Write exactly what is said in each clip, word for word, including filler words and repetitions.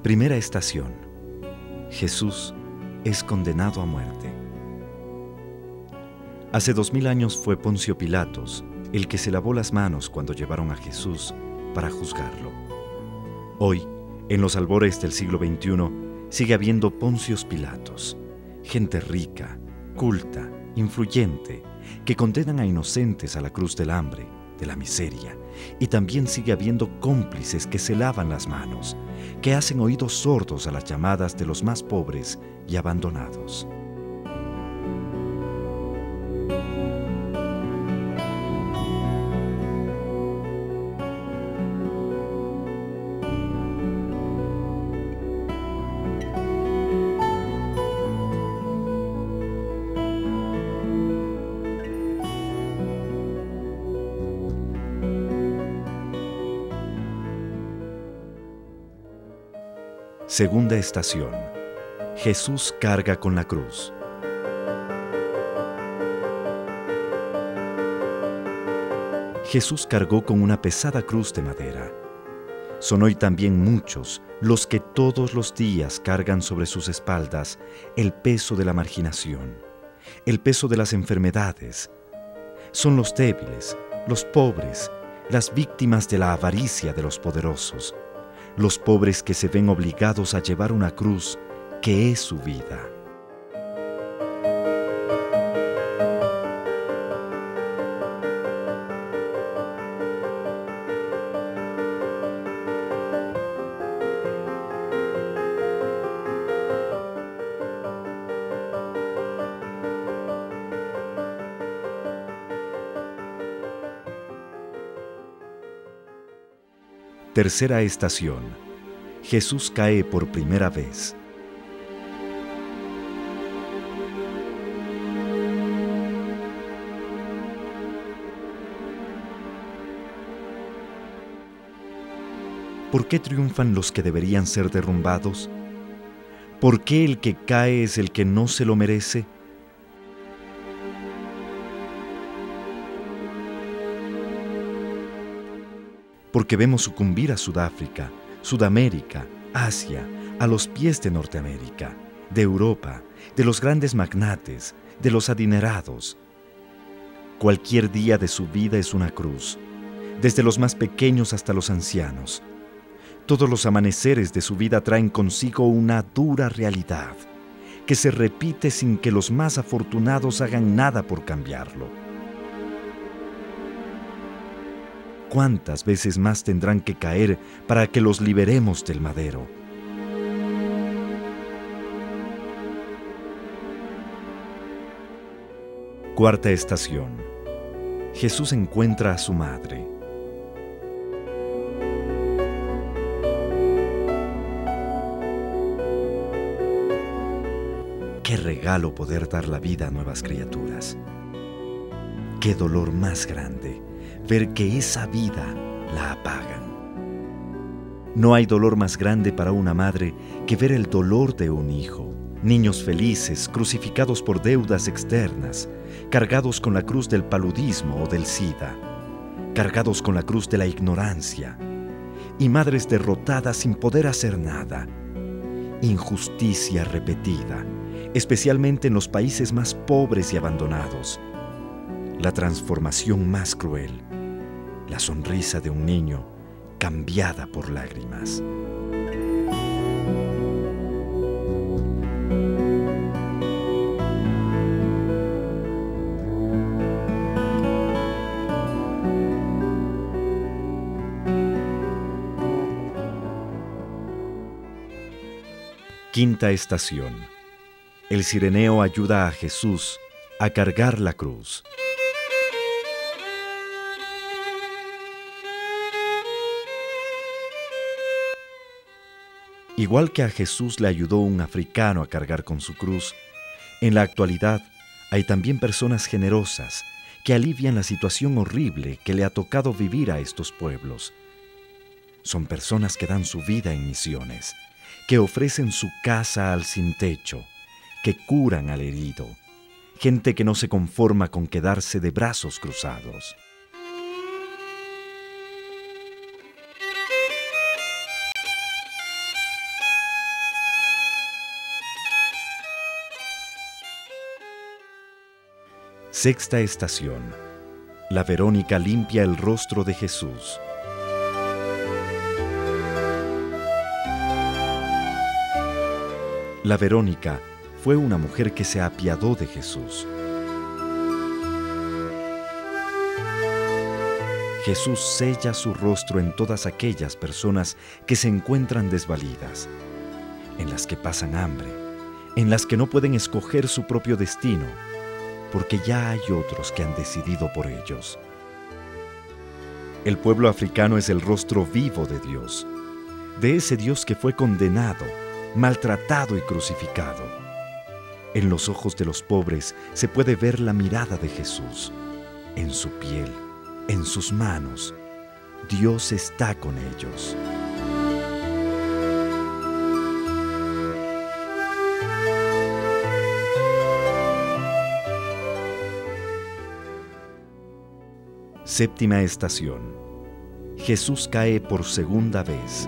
Primera estación. Jesús es condenado a muerte. Hace dos mil años fue Poncio Pilatos el que se lavó las manos cuando llevaron a Jesús para juzgarlo. Hoy, en los albores del siglo veintiuno, sigue habiendo Poncios Pilatos, gente rica, culta, influyente, que condenan a inocentes a la cruz del hambre, de la miseria, y también sigue habiendo cómplices que se lavan las manos, que hacen oídos sordos a las llamadas de los más pobres y abandonados. Segunda estación. Jesús carga con la cruz. Jesús cargó con una pesada cruz de madera. Son hoy también muchos los que todos los días cargan sobre sus espaldas el peso de la marginación, el peso de las enfermedades. Son los débiles, los pobres, las víctimas de la avaricia de los poderosos, los pobres que se ven obligados a llevar una cruz que es su vida. Tercera estación. Jesús cae por primera vez. ¿Por qué triunfan los que deberían ser derrumbados? ¿Por qué el que cae es el que no se lo merece? Porque vemos sucumbir a Sudáfrica, Sudamérica, Asia, a los pies de Norteamérica, de Europa, de los grandes magnates, de los adinerados. Cualquier día de su vida es una cruz, desde los más pequeños hasta los ancianos. Todos los amaneceres de su vida traen consigo una dura realidad, que se repite sin que los más afortunados hagan nada por cambiarlo. ¿Cuántas veces más tendrán que caer para que los liberemos del madero? Cuarta estación. Jesús encuentra a su madre. Qué regalo poder dar la vida a nuevas criaturas. Qué dolor más grande ver que esa vida la apagan. No hay dolor más grande para una madre que ver el dolor de un hijo. Niños felices, crucificados por deudas externas, cargados con la cruz del paludismo o del SIDA, cargados con la cruz de la ignorancia, y madres derrotadas sin poder hacer nada. Injusticia repetida, especialmente en los países más pobres y abandonados. La transformación más cruel, la sonrisa de un niño cambiada por lágrimas. Quinta estación. El cireneo ayuda a Jesús a cargar la cruz. Igual que a Jesús le ayudó un africano a cargar con su cruz, en la actualidad hay también personas generosas que alivian la situación horrible que le ha tocado vivir a estos pueblos. Son personas que dan su vida en misiones, que ofrecen su casa al sin techo, que curan al herido, gente que no se conforma con quedarse de brazos cruzados. Sexta estación. La Verónica limpia el rostro de Jesús. La Verónica fue una mujer que se apiadó de Jesús. Jesús sella su rostro en todas aquellas personas que se encuentran desvalidas, en las que pasan hambre, en las que no pueden escoger su propio destino, porque ya hay otros que han decidido por ellos. El pueblo africano es el rostro vivo de Dios, de ese Dios que fue condenado, maltratado y crucificado. En los ojos de los pobres se puede ver la mirada de Jesús, en su piel, en sus manos. Dios está con ellos. Séptima estación. Jesús cae por segunda vez.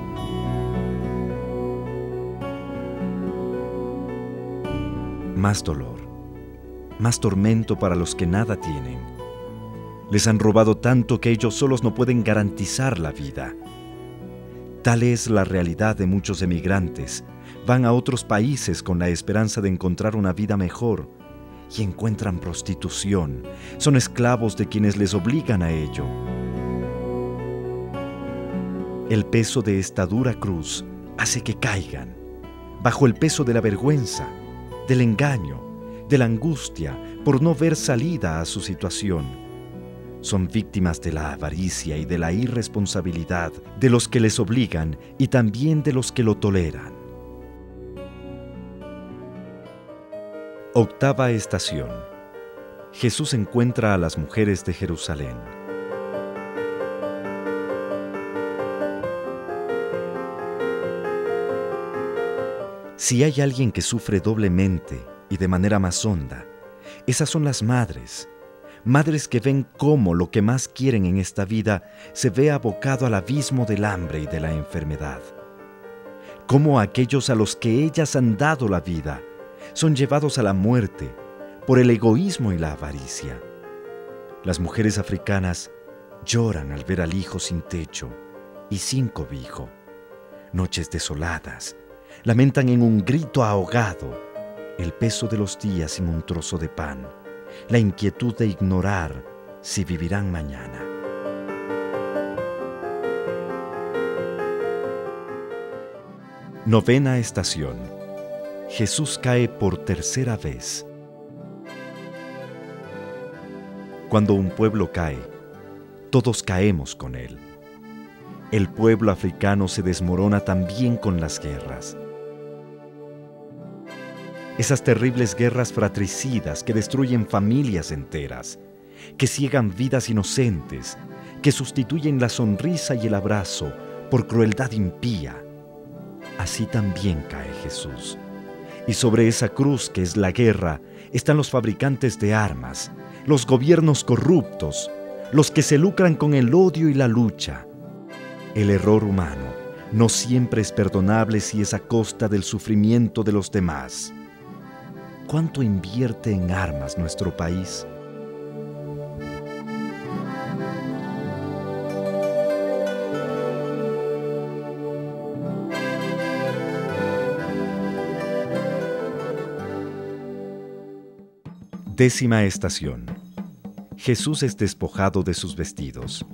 Más dolor, más tormento para los que nada tienen. Les han robado tanto que ellos solos no pueden garantizar la vida. Tal es la realidad de muchos emigrantes. Van a otros países con la esperanza de encontrar una vida mejor y encuentran prostitución. Son esclavos de quienes les obligan a ello. El peso de esta dura cruz hace que caigan bajo el peso de la vergüenza, del engaño, de la angustia por no ver salida a su situación. Son víctimas de la avaricia y de la irresponsabilidad de los que les obligan y también de los que lo toleran. Octava estación. Jesús encuentra a las mujeres de Jerusalén. Si hay alguien que sufre doblemente y de manera más honda, esas son las madres. Madres que ven cómo lo que más quieren en esta vida se ve abocado al abismo del hambre y de la enfermedad. Cómo aquellos a los que ellas han dado la vida son llevados a la muerte por el egoísmo y la avaricia. Las mujeres africanas lloran al ver al hijo sin techo y sin cobijo. Noches desoladas, lamentan en un grito ahogado el peso de los días sin un trozo de pan, la inquietud de ignorar si vivirán mañana. Novena estación. Jesús cae por tercera vez. Cuando un pueblo cae, todos caemos con él. El pueblo africano se desmorona también con las guerras. Esas terribles guerras fratricidas que destruyen familias enteras, que ciegan vidas inocentes, que sustituyen la sonrisa y el abrazo por crueldad impía. Así también cae Jesús. Y sobre esa cruz que es la guerra están los fabricantes de armas, los gobiernos corruptos, los que se lucran con el odio y la lucha. El error humano no siempre es perdonable si es a costa del sufrimiento de los demás. ¿Cuánto invierte en armas nuestro país? Décima estación. Jesús es despojado de sus vestidos.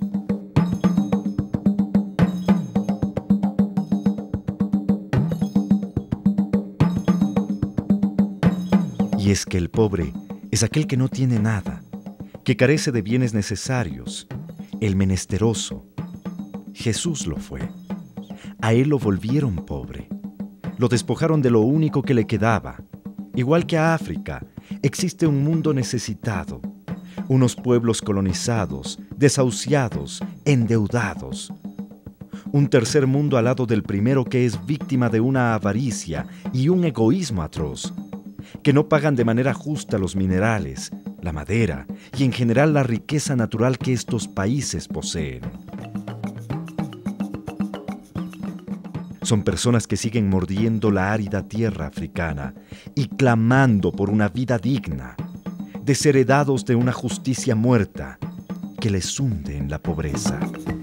Y es que el pobre es aquel que no tiene nada, que carece de bienes necesarios, el menesteroso. Jesús lo fue. A él lo volvieron pobre. Lo despojaron de lo único que le quedaba. Igual que a África, existe un mundo necesitado, unos pueblos colonizados, desahuciados, endeudados. Un tercer mundo al lado del primero que es víctima de una avaricia y un egoísmo atroz, que no pagan de manera justa los minerales, la madera y en general la riqueza natural que estos países poseen. Son personas que siguen mordiendo la árida tierra africana y clamando por una vida digna, desheredados de una justicia muerta que les hunde en la pobreza.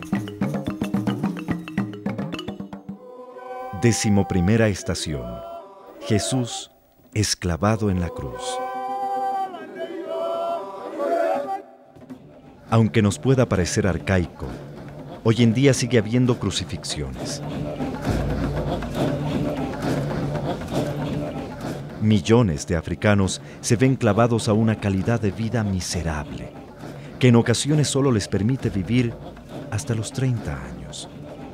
Décimo primera estación. Jesús es clavado en la cruz. Aunque nos pueda parecer arcaico, hoy en día sigue habiendo crucifixiones. Millones de africanos se ven clavados a una calidad de vida miserable, que en ocasiones solo les permite vivir hasta los treinta años.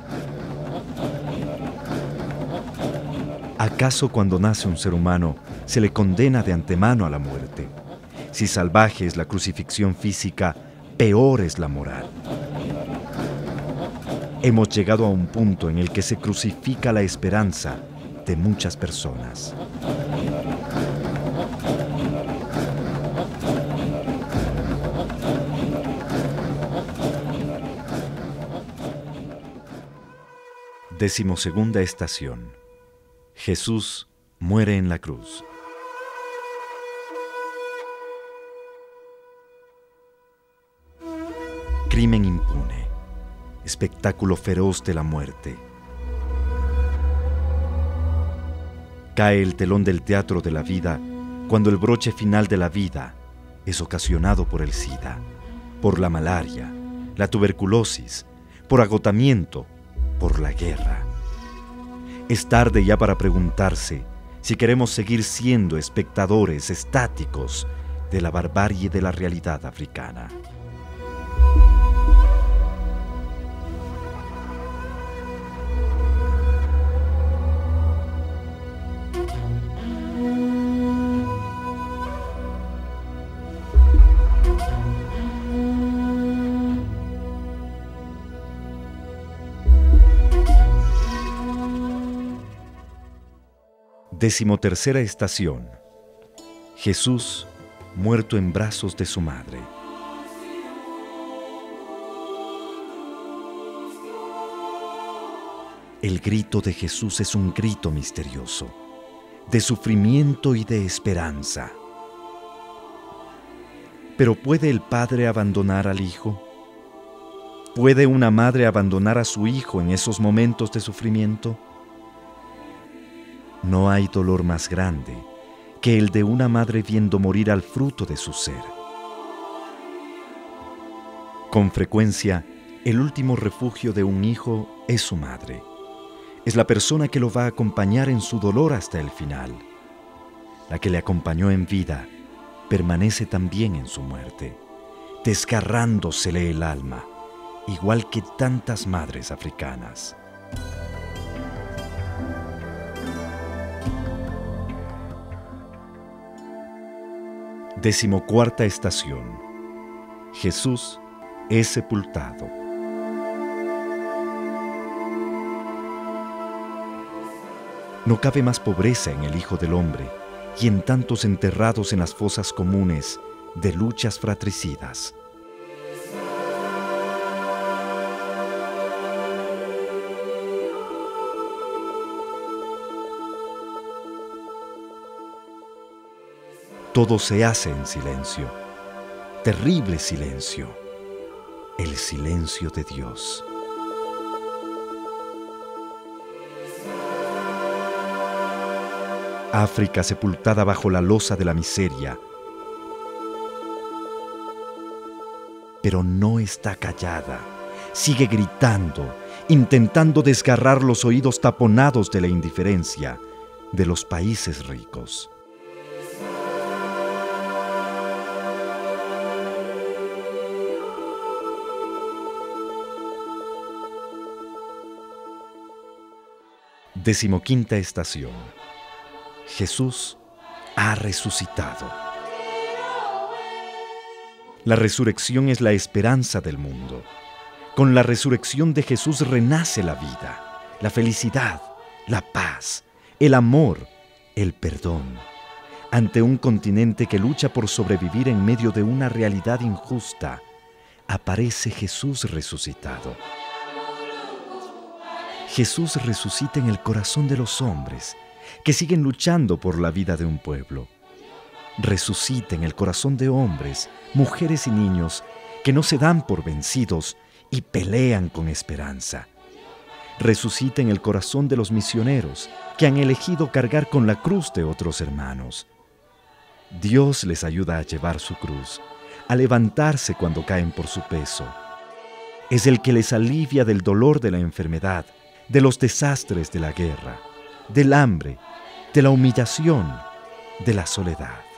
¿Acaso cuando nace un ser humano se le condena de antemano a la muerte? Si salvaje es la crucifixión física, peor es la moral. Hemos llegado a un punto en el que se crucifica la esperanza de muchas personas. Decimosegunda estación. Jesús muere en la cruz. Crimen impune, espectáculo feroz de la muerte. Cae el telón del teatro de la vida cuando el broche final de la vida es ocasionado por el SIDA, por la malaria, la tuberculosis, por agotamiento, por la guerra. Es tarde ya para preguntarse si queremos seguir siendo espectadores estáticos de la barbarie de la realidad africana. Decimotercera estación. Jesús muerto en brazos de su madre. El grito de Jesús es un grito misterioso, de sufrimiento y de esperanza. ¿Pero puede el padre abandonar al hijo? ¿Puede una madre abandonar a su hijo en esos momentos de sufrimiento? No hay dolor más grande que el de una madre viendo morir al fruto de su ser. Con frecuencia, el último refugio de un hijo es su madre. Es la persona que lo va a acompañar en su dolor hasta el final. La que le acompañó en vida permanece también en su muerte, desgarrándosele el alma, igual que tantas madres africanas. Decimocuarta estación. Jesús es sepultado. No cabe más pobreza en el Hijo del Hombre y en tantos enterrados en las fosas comunes de luchas fratricidas. Todo se hace en silencio, terrible silencio, el silencio de Dios. África sepultada bajo la losa de la miseria, pero no está callada, sigue gritando, intentando desgarrar los oídos taponados de la indiferencia de los países ricos. Decimoquinta estación. Jesús ha resucitado. La resurrección es la esperanza del mundo. Con la resurrección de Jesús renace la vida, la felicidad, la paz, el amor, el perdón. Ante un continente que lucha por sobrevivir en medio de una realidad injusta, aparece Jesús resucitado. Jesús resucita en el corazón de los hombres que siguen luchando por la vida de un pueblo. resucite en el corazón de hombres, mujeres y niños que no se dan por vencidos y pelean con esperanza. Resucite en el corazón de los misioneros que han elegido cargar con la cruz de otros hermanos. Dios les ayuda a llevar su cruz, a levantarse cuando caen por su peso. Es el que les alivia del dolor de la enfermedad, de los desastres de la guerra, del hambre, de la humillación, de la soledad.